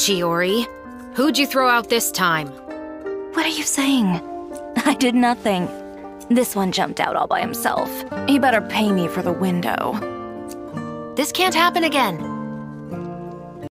Chiori. Who'd you throw out this time? What are you saying? I did nothing. This one jumped out all by himself. He better pay me for the window. This can't happen again.